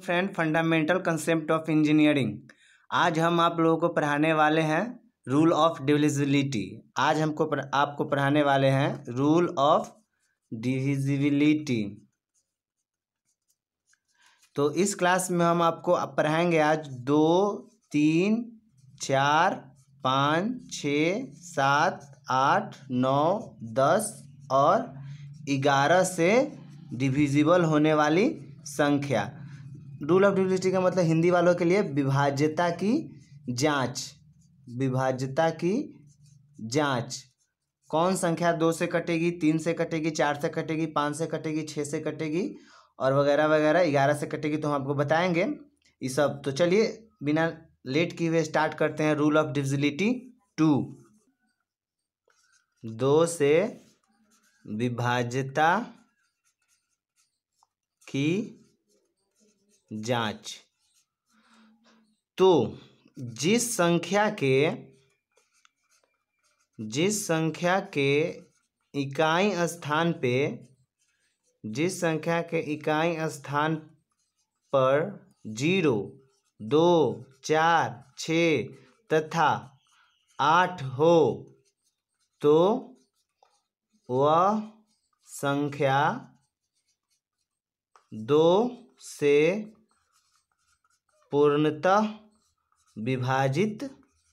Friend, fundamental concept of engineering. आज हम आप लोगों को पढ़ाने वाले हैं रूल ऑफ डिविजिबिलिटी। आज आपको पढ़ाने वाले हैं रूल ऑफ डिविजिबिलिटी। तो इस क्लास में हम आपको पढ़ाएंगे आज 2, 3, 4, 5, 6, 7, 8, 9, 10 और 11 से डिविजिबल होने वाली संख्या। रूल ऑफ डिविजिबिलिटी का मतलब हिंदी वालों के लिए विभाज्यता की जांच। विभाज्यता की जांच। कौन संख्या 2 से कटेगी, 3 से कटेगी, 4 से कटेगी, 5 से कटेगी, 6 से कटेगी और वगैरह वगैरह, 11 से कटेगी, तो हम आपको बताएंगे ये सब। तो चलिए बिना लेट किए हुए स्टार्ट करते हैं रूल ऑफ डिविजिबिलिटी 2। 2 से विभाज्यता की जांच। तो जिस संख्या के इकाई स्थान पर 0, 2, 4, 6 तथा 8 हो तो वह संख्या 2 से पूर्णतः विभाजित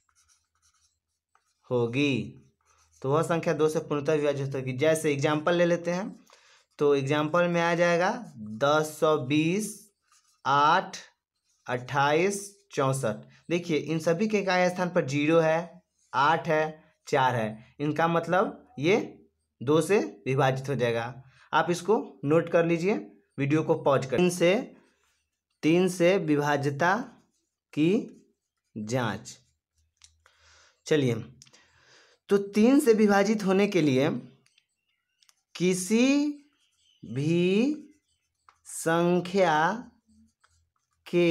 होगी। तो वह संख्या 2 से पूर्णतः विभाजित होगी। जैसे एग्जाम्पल ले लेते हैं, तो एग्जाम्पल में आ जाएगा 10, 120, 8, 28, 64। देखिए इन सभी के इकाई स्थान पर 0 है, 8 है, 4 है। इनका मतलब ये 2 से विभाजित हो जाएगा। आप इसको नोट कर लीजिए, वीडियो को पॉज कर। 3 से विभाज्यता की जांच। चलिए, तो 3 से विभाजित होने के लिए किसी भी संख्या के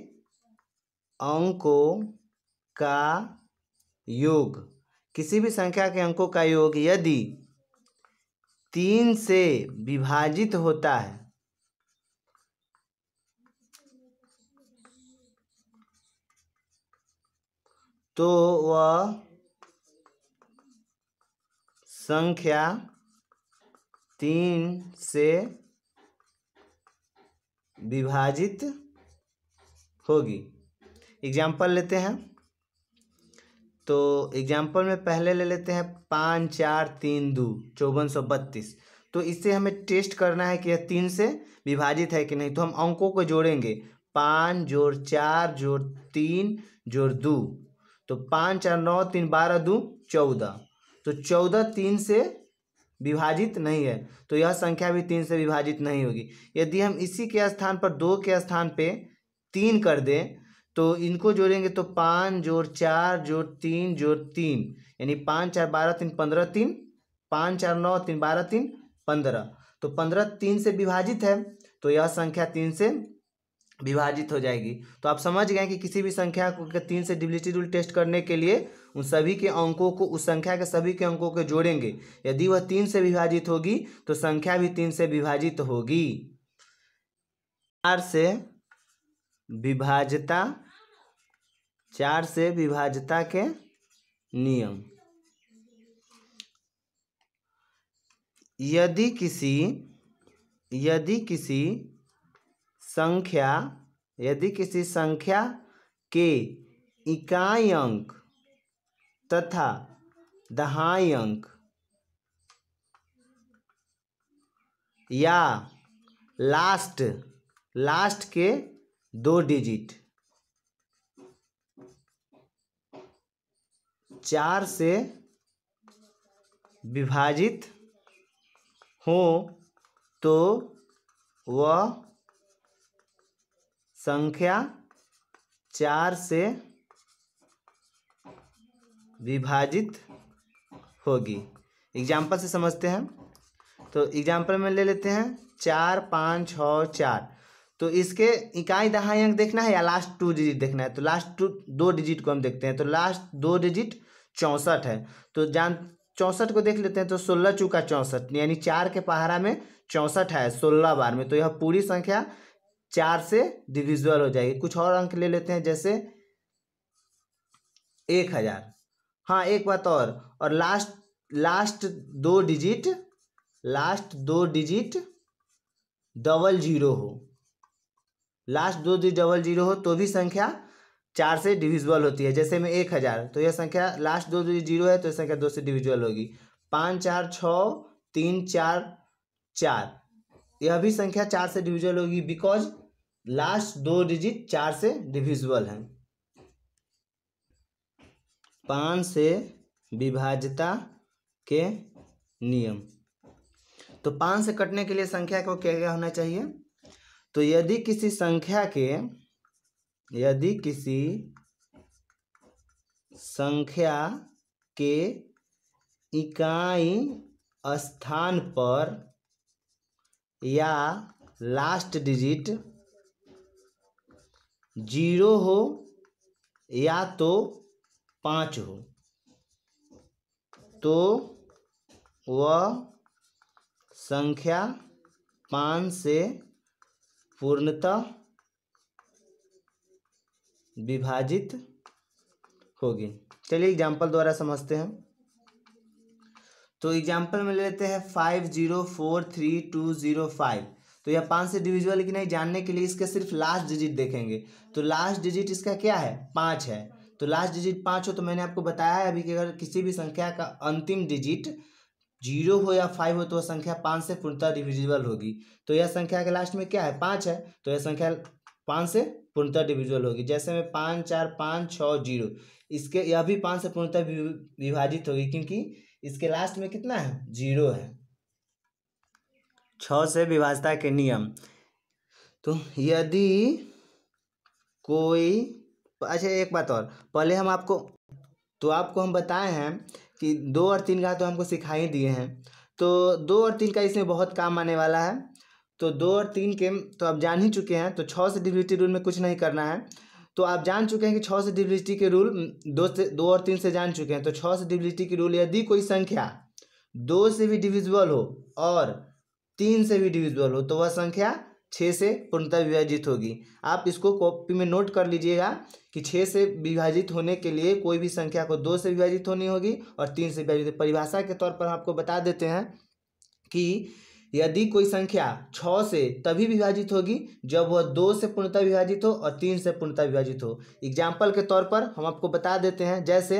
अंकों का योग, किसी भी संख्या के अंकों का योग यदि 3 से विभाजित होता है तो वह संख्या 3 से विभाजित होगी। एग्जाम्पल लेते हैं, तो एग्जाम्पल में पहले ले लेते हैं 5, 4, 3, 2, 5432। तो इससे हमें टेस्ट करना है कि यह 3 से विभाजित है कि नहीं। तो हम अंकों को जोड़ेंगे, 5 जोड़ 4 जोड़ 3 जोड़ 2। तो 5, 4, 9, 3, 12, 2, 14। तो 14 3 से विभाजित नहीं है, तो यह संख्या भी 3 से विभाजित नहीं होगी। यदि हम इसी के स्थान पर 2 के स्थान पे 3 कर दें तो इनको जोड़ेंगे, तो 5 जोड़ 4 जोड़ 3 जोड़ 3 यानी 5, 4, 12, 3, 15, 3, 5, 4, 9, 3, 12, 3, 15। तो 15 3 से विभाजित है, तो यह संख्या 3 से विभाजित हो जाएगी। तो आप समझ गए कि किसी भी संख्या को 3 से डिविजिबिलिटी रूल टेस्ट करने के लिए उन सभी के अंकों को, उस संख्या के सभी के अंकों को जोड़ेंगे। यदि वह 3 से विभाजित होगी तो संख्या भी 3 से विभाजित होगी। 4 से विभाज्यता के नियम। यदि किसी संख्या के इकाई अंक तथा दहाई अंक या लास्ट के 2 डिजिट 4 से विभाजित हो तो वह संख्या 4 से विभाजित होगी। एग्जाम्पल से समझते हैं, तो एग्जाम्पल में ले लेते हैं 4, 5, 6, 4। तो इसके इकाई दहाई अंक देखना है या लास्ट 2 डिजिट देखना है। तो लास्ट 2 डिजिट को हम देखते हैं, तो लास्ट 2 डिजिट 64 है। तो 64 को देख लेते हैं, तो 16 चौका 64 यानी 4 के पहाड़ा में 64 है 16 बार में। तो यह पूरी संख्या 4 से डिविजिबल हो जाएगी। कुछ और अंक ले लेते हैं, जैसे 1000। हाँ, एक बात और लास्ट दो डिजिट डबल जीरो हो, लास्ट दो डिजिट डबल जीरो हो तो भी संख्या 4 से डिविजिबल होती है। जैसे में 1000, तो यह संख्या लास्ट दो डिजिट जीरो है तो यह संख्या 2 से डिविजिबल होगी। 5 4 6 3 4 4, यह भी संख्या 4 से डिविजिबल होगी, बिकॉज लास्ट दो डिजिट 4 से डिविजिबल हैं। 5 से विभाज्यता के नियम। तो 5 से कटने के लिए संख्या को क्या क्या होना चाहिए? तो यदि किसी संख्या के इकाई स्थान पर या लास्ट डिजिट 0 हो या तो 5 हो तो वह संख्या 5 से पूर्णतः विभाजित होगी। चलिए एग्जाम्पल द्वारा समझते हैं। तो एग्जाम्पल में लेते हैं 50432205। तो यह 5 से डिविजिबल है कि नहीं जानने के लिए इसके सिर्फ लास्ट डिजिट देखेंगे। तो लास्ट डिजिट इसका क्या है? 5 है। तो लास्ट डिजिट 5 हो तो मैंने आपको बताया है अभी कि अगर किसी भी संख्या का अंतिम डिजिट 0 हो या 5 हो तो वह संख्या 5 से पूर्णतः डिविजिबल होगी। तो यह संख्या के लास्ट में क्या है? 5 है, तो यह संख्या 5 से पूर्णतः डिविजिबल होगी। जैसे में 5 4 5 6 0, इसके यह भी 5 से पूर्णतः विभाजित होगी क्योंकि इसके लास्ट में कितना है? 0 है। 6 से विभाज्यता के नियम। तो यदि कोई, अच्छा एक बात और, पहले हम आपको बताए हैं कि 2 और 3 का तो हमको सिखा ही दिए हैं। तो 2 और 3 का इसमें बहुत काम आने वाला है। तो 2 और 3 के तो आप जान ही चुके हैं। तो 6 से डिविजिबिलिटी रूल में कुछ नहीं करना है। तो आप जान चुके हैं कि 6 से डिविजिबिलिटी के रूल 2 और 3 से जान चुके हैं। तो 6 से डिविजिबिलिटी के रूल, यदि कोई संख्या 2 से भी डिविजिबल हो और 3 से भी डिविजिबल हो तो वह संख्या 6 से पूर्णतः विभाजित होगी। आप इसको कॉपी में नोट कर लीजिएगा कि 6 से विभाजित होने के लिए कोई भी संख्या को 2 से विभाजित होनी होगी और 3 से विभाजित। परिभाषा के तौर पर आपको बता देते हैं कि यदि कोई संख्या 6 से तभी विभाजित होगी जब वह 2 से पूर्णतः विभाजित हो और 3 से पूर्णतः विभाजित हो। एग्जाम्पल के तौर पर हम आपको बता देते हैं, जैसे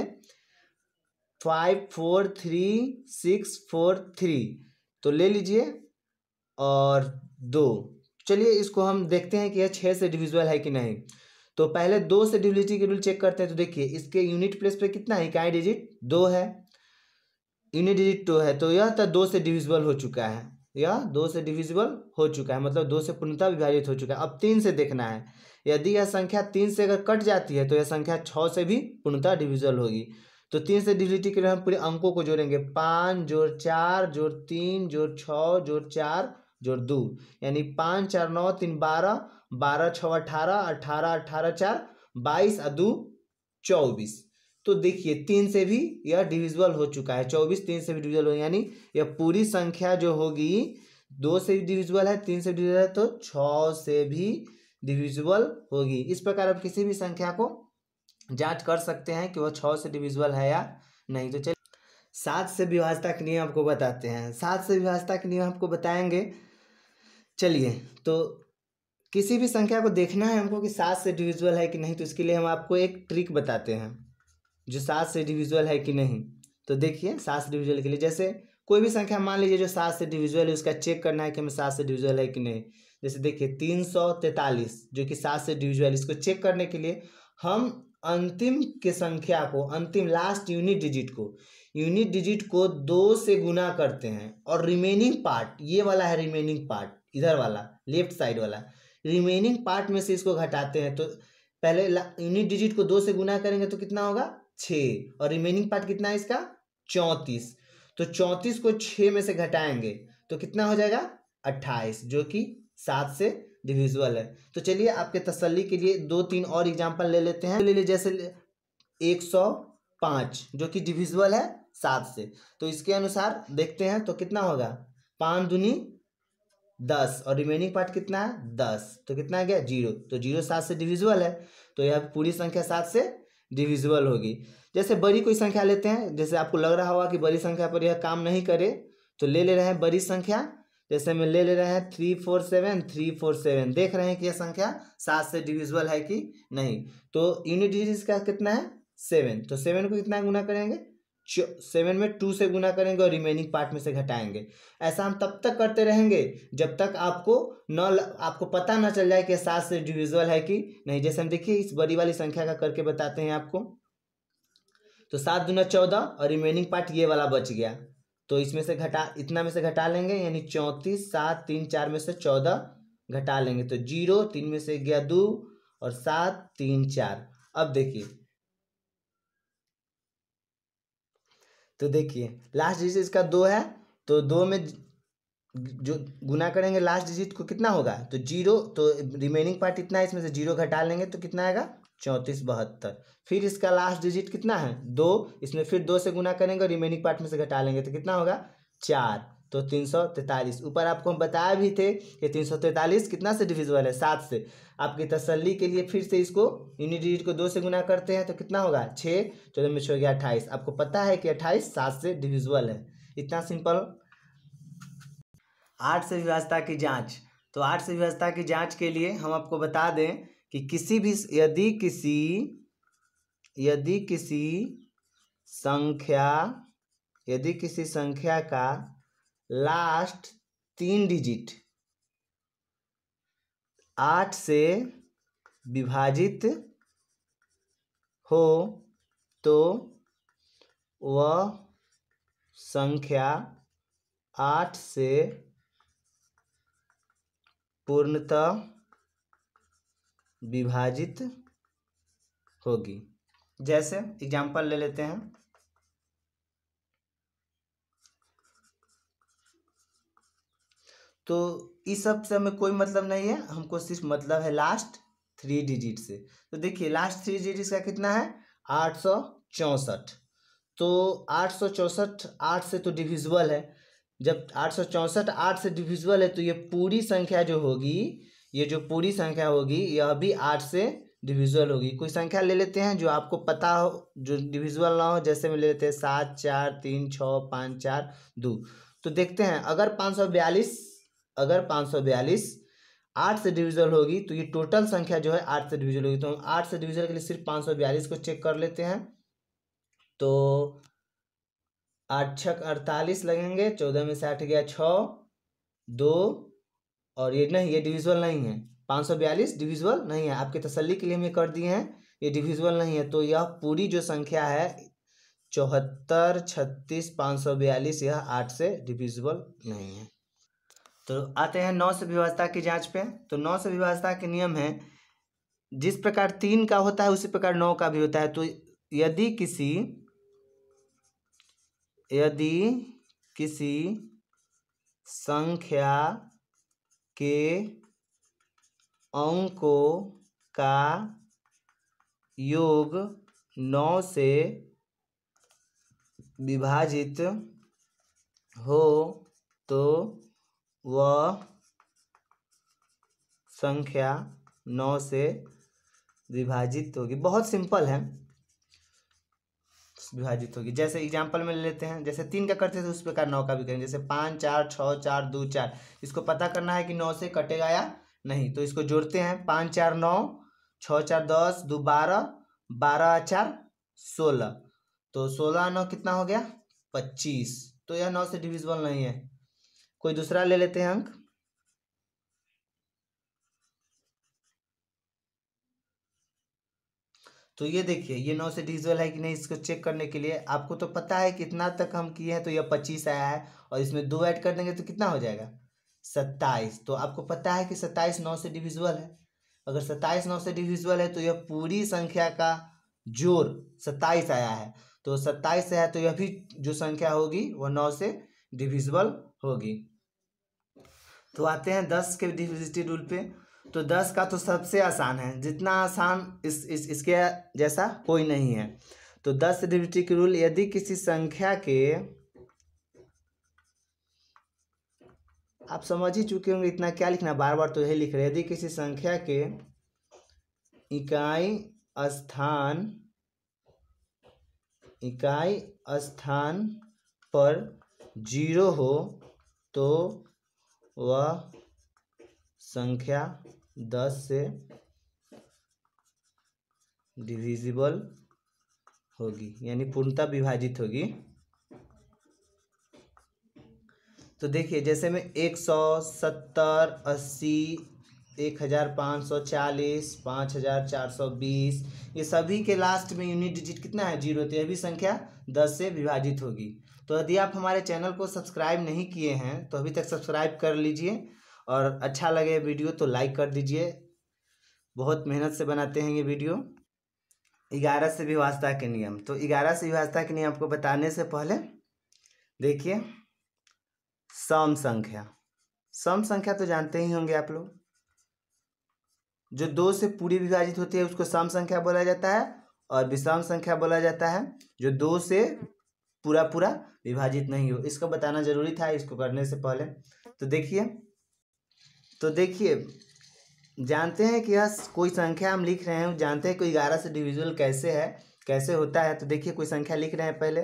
543 तो ले लीजिए और 2। चलिए इसको हम देखते हैं कि यह 6 से डिविजिबल है कि नहीं। तो पहले 2 से डिविजिबिलिटी के रूल चेक करते हैं। तो देखिए इसके यूनिट प्लेस पे कितना है? इकाई डिजिट 2 है, यूनिट डिजिट 2 है, तो यह तो 2 से डिविजिबल हो चुका है। यह 2 से डिविजिबल हो चुका है, मतलब 2 से पूर्णतः विभाजित हो चुका है। अब 3 से देखना है। यदि यह संख्या 3 से अगर कट जाती है तो यह संख्या 6 से भी पूर्णतः डिविजिबल होगी। तो 3 से डिविजिबिलिटी के लिए हम पूरे अंकों को जोड़ेंगे। 5 जोड़ 4 जोड़ 3 जोड़ 6 जोड़ 4 जोड़ 2, यानी 5 4 9 3 12, 12 6 18, 18 18 4 22 और 2 24। तो देखिए 3 से भी यह डिविजिबल हो चुका है। 24 3 से भी डिविजिबल हो, यानी यह पूरी संख्या जो होगी 2 से भी डिविजिबल है, 3 से डिविजिबल है, तो 6 से भी डिविजिबल होगी। इस प्रकार आप किसी भी संख्या को जांच कर सकते हैं कि वह 6 से डिविजिबल है या नहीं। तो चलिए 7 से विभाज्यता के नियम आपको बताते हैं। 7 से विभाज्यता के नियम आपको बताएंगे। चलिए, तो किसी भी संख्या को देखना है हमको कि 7 से डिविजिबल है कि नहीं। तो इसके लिए हम आपको एक ट्रिक बताते हैं जो 7 से डिविजिबल है कि नहीं। तो देखिए 7 से डिविजिबल के लिए, जैसे कोई भी संख्या मान लीजिए जो 7 से डिविजिबल है, उसका चेक करना है कि हमें 7 से डिविजिबल है कि नहीं। जैसे देखिए 343 जो कि 7 से डिविजिबल है, इसको चेक करने के लिए हम अंतिम के संख्या को, अंतिम लास्ट यूनिट डिजिट को 2 से गुना करते हैं और रिमेनिंग पार्ट, ये वाला है रिमेनिंग पार्ट, इधर वाला लेफ्ट साइड वाला रिमेनिंग पार्ट में से इसको घटाते हैं। तो पहले यूनिट डिजिट को 2 से गुना करेंगे तो कितना होगा? 6, और रिमेनिंग पार्ट कितना है इसका? 34। तो 34 को 6 में से घटाएंगे तो कितना हो जाएगा? 28, जो कि 7 से डिविजिबल है। तो चलिए आपके तसल्ली के लिए 2-3 और एग्जांपल ले लेते हैं। ले लीजिए जैसे 105 जो कि डिविजिबल है 7 से। तो इसके अनुसार देखते हैं तो कितना होगा? 5 दूनी 10 और रिमेनिंग पार्ट कितना है 10, तो कितना आ गया 0। तो 0 7 से डिविजिबल है, तो यह पूरी संख्या 7 से डिविजिबल होगी। जैसे बड़ी कोई संख्या लेते हैं, जैसे आपको लग रहा होगा कि बड़ी संख्या पर यह काम नहीं करे, तो ले रहे हैं बड़ी संख्या। जैसे में ले रहे हैं 347 देख रहे हैं कि यह संख्या 7 से डिविजिबल है कि नहीं। तो यूनिट डिजिट इसका कितना है 7, तो 7 को कितना गुना करेंगे 7 में 2 से गुना करेंगे और रिमेनिंग पार्ट में से घटाएंगे। ऐसा हम तब तक करते रहेंगे जब तक आपको पता ना चल जाए कि 7 से डिविजिबल है कि नहीं। जैसे हम देखिए इस बड़ी वाली संख्या का करके बताते हैं आपको। तो 7 दूना 14 और रिमेनिंग पार्ट ये वाला बच गया, तो इसमें से इतना में से घटा लेंगे, यानी 34, 7, 3, 4 में से 14 घटा लेंगे, तो 0, 3 में से गया 2 और 7, 3, 4। अब देखिए, तो देखिए लास्ट डिजिट इसका 2 है, तो 2 में जो गुना करेंगे लास्ट डिजिट को कितना होगा, तो 0, तो रिमेनिंग पार्ट इतना है, इसमें से 0 घटा लेंगे तो कितना आएगा 34, 72। फिर इसका लास्ट डिजिट कितना है 2, इसमें फिर 2 से गुना करेंगे और रिमेनिंग पार्ट में से घटा लेंगे तो कितना होगा 4, तो 343। ऊपर आपको हम बताया भी थे कि 343 कितना से डिविजिबल है 7 से। आपकी तसल्ली के लिए फिर से इसको यूनिट डिजिट को 2 से गुना करते हैं तो कितना होगा 6, 14 में 6 गया 28। आपको पता है कि 28 7 से डिविजिबल है। इतना सिंपल। 8 से विभाज्यता की जांच। तो 8 से विभाज्यता की जांच के लिए हम आपको बता दें कि यदि किसी संख्या का लास्ट 3 डिजिट 8 से विभाजित हो तो वह संख्या 8 से पूर्णतः विभाजित होगी। जैसे एग्जाम्पल ले लेते हैं, तो इस सब से हमें कोई मतलब नहीं है, हमको सिर्फ मतलब है लास्ट 3 डिजिट से। तो देखिए लास्ट 3 डिजिट का कितना है 864। तो 864 8 से तो डिविजिबल है। जब 864 8 से डिविजिबल है तो ये पूरी संख्या जो होगी, ये जो पूरी संख्या होगी यह भी 8 से डिविजिबल होगी। कोई संख्या ले लेते हैं जो आपको पता हो, जो डिविजिबल ना हो। जैसे में ले लेते हैं 7, 4, 3, 6, 5, 4, 2। तो देखते हैं अगर 542 8 से डिविजिबल होगी तो ये टोटल संख्या जो है 8 से डिविजिबल होगी। तो हम 8 से डिविजिबल के लिए सिर्फ 542 को चेक कर लेते हैं। तो 8 छक 48 लगेंगे, 14 में से 8 गया 6, 2 और ये नहीं, ये डिविजिबल नहीं है। 542 डिविजिबल नहीं है, आपके तसल्ली के लिए हम ये कर दिए हैं, ये डिविजिबल नहीं है। तो यह पूरी जो संख्या है 74, 36, 542 यह 8 से डिविजिबल नहीं है। तो आते हैं 9 से विभाज्यता की जांच पे। तो 9 से विभाज्यता के नियम है, जिस प्रकार 3 का होता है उसी प्रकार 9 का भी होता है। तो यदि किसी संख्या के अंकों का योग 9 से विभाजित हो तो वह संख्या 9 से विभाजित होगी। बहुत सिंपल है, विभाजित होगी। जैसे एग्जांपल में ले लेते हैं, जैसे 3 का करते थे उस प्रकार 9 का भी करेंगे। जैसे 5, 4, 6, 4, 2, 4। इसको पता करना है कि 9 से कटेगा या नहीं, तो इसको जोड़ते हैं। 5, 4, 9, 6, 4, 10, 2, 12, 12, 4, 16। तो 16, 9 कितना हो गया 25। तो यह 9 से डिविजिबल नहीं है। कोई दूसरा ले लेते हैं अंक। तो ये देखिए ये 9 से डिविजिबल है कि नहीं, इसको चेक करने के लिए आपको तो पता है कितना तक हम किए हैं, तो यह 25 आया है और इसमें 2 ऐड कर देंगे तो कितना हो जाएगा 27। तो आपको पता है कि 27 9 से डिविजिबल है। अगर 27 9 से डिविजिबल है तो यह पूरी संख्या का जोड़ 27 आया है। तो 27 से है तो यह भी जो संख्या होगी वह 9 से डिविजिबल होगी। तो आते हैं 10 के डिविजिबिलिटी रूल पे। तो 10 का तो सबसे आसान है, जितना आसान इसके जैसा कोई नहीं है। तो 10 से डिविजिबिलिटी की रूल, यदि किसी संख्या के आप समझ ही चुके होंगे, इतना क्या लिखना, बार बार तो यही लिख रहे हैं। यदि किसी संख्या के इकाई स्थान पर 0 हो तो वह संख्या 10 से डिविजिबल होगी, यानी पूर्णतः विभाजित होगी। तो देखिए जैसे में 170, 80, 1540, 5420, ये सभी के लास्ट में यूनिट डिजिट कितना है, 0, तो यह भी संख्या 10 से विभाजित होगी। तो यदि आप हमारे चैनल को सब्सक्राइब नहीं किए हैं तो अभी तक सब्सक्राइब कर लीजिए, और अच्छा लगे वीडियो तो लाइक कर दीजिए। बहुत मेहनत से बनाते हैं ये वीडियो। 11 से विभाज्यता के नियम। तो 11 से विभाज्यता के नियम आपको बताने से पहले देखिए, सम संख्या तो जानते ही होंगे आप लोग, जो 2 से पूरी विभाजित होती है उसको सम संख्या बोला जाता है, और विषम संख्या बोला जाता है जो 2 से पूरा विभाजित नहीं हो। इसको बताना जरूरी था इसको करने से पहले। तो देखिए जानते हैं कि यह कोई संख्या हम लिख रहे हैं, जानते हैं कोई 11 से डिविजिबल कैसे है, कैसे होता है। तो देखिए कोई संख्या लिख रहे हैं पहले,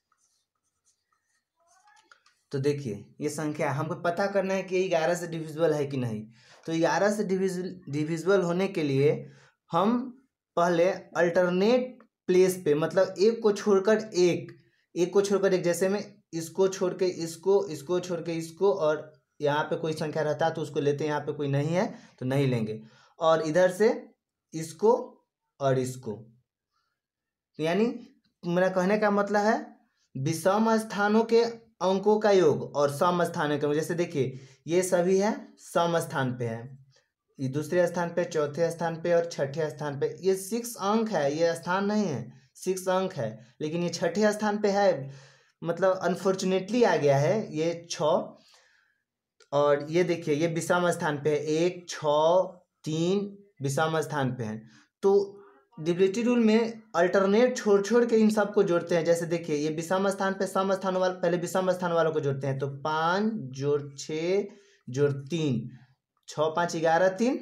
तो देखिए ये संख्या हमको पता करना है कि 11 से डिविजिबल है कि नहीं। तो 11 से डिविजिबल होने के लिए हम पहले अल्टरनेट प्लेस पे, मतलब एक को छोड़कर एक, जैसे में इसको छोड़ के इसको छोड़ के इसको, और यहाँ पे कोई संख्या रहता है तो उसको लेते हैं, यहाँ पे कोई नहीं है तो नहीं लेंगे, और इधर से इसको और इसको। तो यानी मेरा कहने का मतलब है विषम स्थानों के अंकों का योग और सम स्थानों के, जैसे देखिए ये सभी है सम स्थान पे है, ये दूसरे स्थान पे, चौथे स्थान पे और छठे स्थान पे। ये 6 अंक है, ये स्थान नहीं है, 6 अंक है, लेकिन ये छठे स्थान पे है, मतलब अनफॉर्चुनेटली आ गया है ये 6। और ये देखिए ये विषम स्थान पे है, 1, 6, 3 विषम स्थान पे है। तो डिविजिबिलिटी रूल में अल्टरनेट छोड़ के इन सबको जोड़ते हैं। जैसे देखिए ये विषम स्थान पे सम स्थानों वाले, पहले विषम स्थान वालों को जोड़ते हैं, तो 5 जोड़ 6 जोड़ 3, 6 5 11 3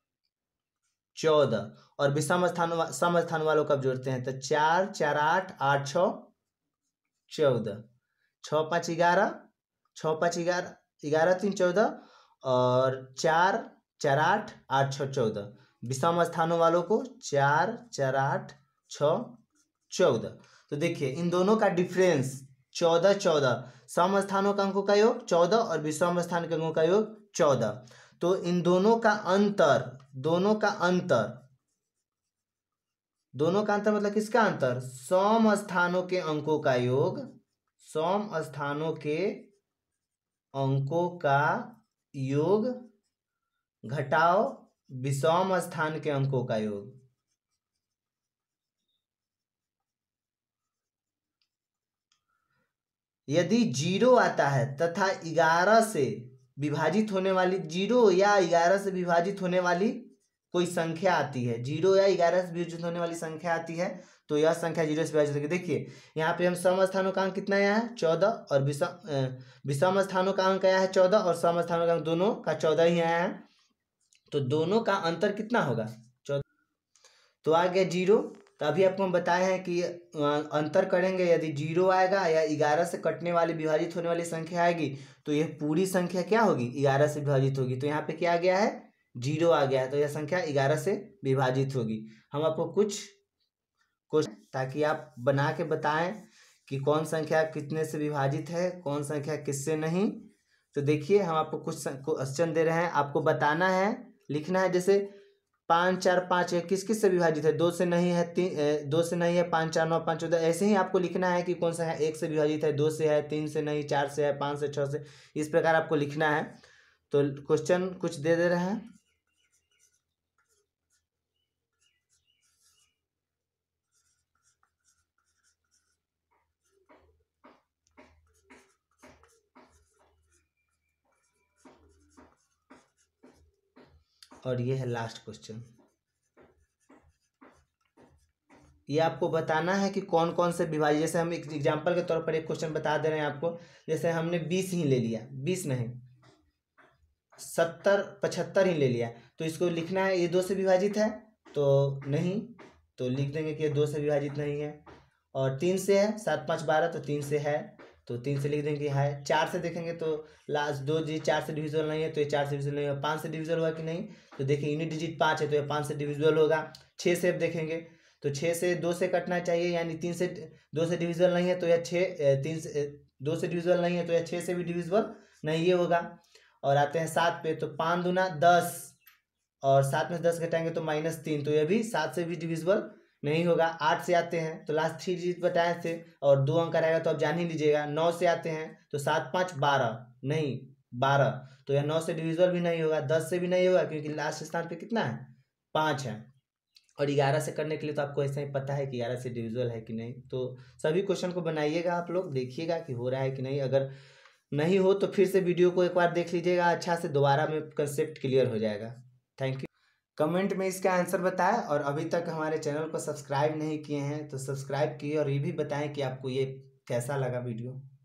14, और विषम सम स्थान वालों को जोड़ते हैं तो 4 4 8 8 6 14, 6 5 11, 6 5 11 11 3 14, और 4 4 8 8 6 14, विषम स्थानों वालों को 4 4 8 6 14। तो देखिए इन दोनों का डिफरेंस 14 14, सम स्थानों का अंकों का योग 14 और विषम स्थान के अंकों का योग 14। तो इन दोनों का अंतर मतलब किसका अंतर, सम स्थानों के अंकों का योग, सम स्थानों के अंकों का योग घटाओ विषम स्थान के अंकों का योग। यदि 0 आता है तथा 11 से विभाजित होने वाली, 0 या 11 से विभाजित होने वाली कोई संख्या आती है, 0 या 11 से विभाजित होने वाली संख्या आती है, तो यह संख्या 0 से विभाजित होगी। देखिए यहाँ पे हम सम स्थानों का अंक कितना आया है 14, और विषम स्थानों का अंक आया है 14, और सम स्थानों का अंक दोनों का 14 ही आया है, तो दोनों का अंतर कितना होगा 14। तो आ गया 0। तो अभी आपको हम बताए हैं कि अंतर करेंगे, यदि 0 आएगा या 11 से कटने वाली विभाजित होने वाली संख्या आएगी तो यह पूरी संख्या क्या होगी, 11 से विभाजित होगी। तो यहाँ पे क्या आ गया है 0 आ गया है, तो यह संख्या 11 से विभाजित होगी। हम आपको कुछ क्वेश्चन ताकि आप बना के बताएं कि कौन संख्या कितने से विभाजित है, कौन संख्या किससे नहीं। तो देखिए हम आपको कुछ क्वेश्चन दे रहे हैं, आपको बताना है, लिखना है। जैसे 5 4 5 किस से विभाजित है, 2 से नहीं है, 2 से नहीं है, 5 4 9 5 14, ऐसे ही आपको लिखना है कि कौन सा है, 1 से विभाजित है, 2 से है, 3 से नहीं, 4 से है, 5 से, 6 से, इस प्रकार आपको लिखना है। तो क्वेश्चन कुछ दे रहे हैं। और ये है लास्ट क्वेश्चन, ये आपको बताना है कि कौन कौन से विभाजित, जैसे हम एक एग्जांपल के तौर पर एक क्वेश्चन बता दे रहे हैं आपको। जैसे हमने 20 ही ले लिया, 20 नहीं, 75 ही ले लिया, तो इसको लिखना है ये 2 से विभाजित है तो नहीं, तो लिख देंगे कि ये 2 से विभाजित नहीं है। और 3 से है, 7 5 12, तो 3 से है, तो 3 से लिख देंगे है। 4 से देखेंगे तो लास्ट 2 डिजिट 4 से डिविजिबल नहीं है, तो ये 4 से डिविजिबल नहीं है। 5 से डिविजिबल हुआ कि नहीं, तो देखिए यूनिट डिजिट 5 है, तो ये 5 से डिविजिबल होगा। 6 से अब देखेंगे तो 6 से 2 से कटना चाहिए, यानी 3 से 2 से डिविजिबल नहीं है, तो यह 3 से 2 से डिविजिबल नहीं है, तो यह 6 से भी डिविजिबल नहीं ये होगा। और आते हैं 7 पे, तो 5 दूना 10 और 7 में से 10 घटाएंगे तो -3, तो यह भी 7 से भी डिविजिबल नहीं होगा। 8 से आते हैं तो लास्ट 3 डिजिट बताए थे और 2 अंक रहेगा, तो आप जान ही लीजिएगा। 9 से आते हैं तो 7 5 12 नहीं 12, तो यह 9 से डिविजिबल भी नहीं होगा। 10 से भी नहीं होगा क्योंकि लास्ट स्थान पे कितना है 5 है। और 11 से करने के लिए तो आपको ऐसा ही पता है कि 11 से डिविजिबल है कि नहीं। तो सभी क्वेश्चन को बनाइएगा आप लोग, देखिएगा कि हो रहा है कि नहीं। अगर नहीं हो तो फिर से वीडियो को एक बार देख लीजिएगा अच्छा से, दोबारा में कंसेप्ट क्लियर हो जाएगा। Thank you. कमेंट में इसका आंसर बताएं, और अभी तक हमारे चैनल को सब्सक्राइब नहीं किए हैं तो सब्सक्राइब किए, और ये भी बताएं कि आपको ये कैसा लगा वीडियो।